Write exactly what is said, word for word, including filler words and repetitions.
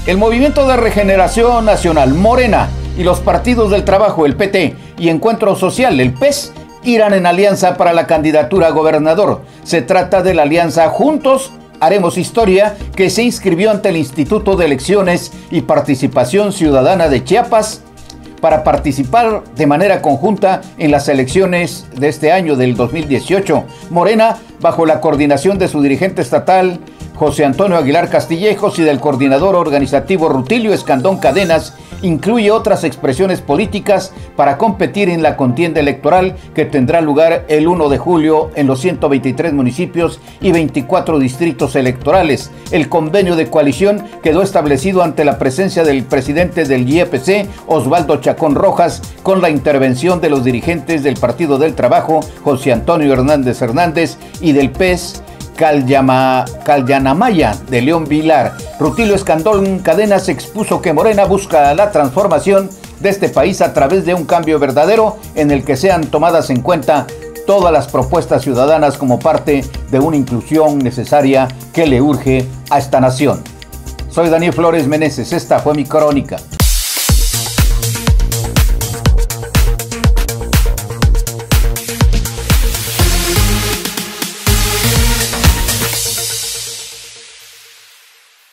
El Movimiento de Regeneración Nacional, Morena, y los partidos del Trabajo, el P T, y Encuentro Social, el P E S, irán en alianza para la candidatura a gobernador. Se trata de la alianza Juntos Haremos Historia, que se inscribió ante el Instituto de Elecciones y Participación Ciudadana de Chiapas para participar de manera conjunta en las elecciones de este año del dos mil dieciocho. Morena, bajo la coordinación de su dirigente estatal, José Antonio Aguilar Castillejos, y del coordinador organizativo Rutilio Escandón Cadenas, incluye otras expresiones políticas para competir en la contienda electoral que tendrá lugar el primero de julio en los ciento veintitrés municipios y veinticuatro distritos electorales. El convenio de coalición quedó establecido ante la presencia del presidente del I E P C, Osvaldo Chacón Rojas, con la intervención de los dirigentes del Partido del Trabajo, José Antonio Hernández Hernández, y del P E S, Calyama, Calyanamaya de León Vilar. Rutilio Escandón Cadenas expuso que Morena busca la transformación de este país a través de un cambio verdadero en el que sean tomadas en cuenta todas las propuestas ciudadanas como parte de una inclusión necesaria que le urge a esta nación. Soy Daniel Flores Meneses, esta fue mi crónica.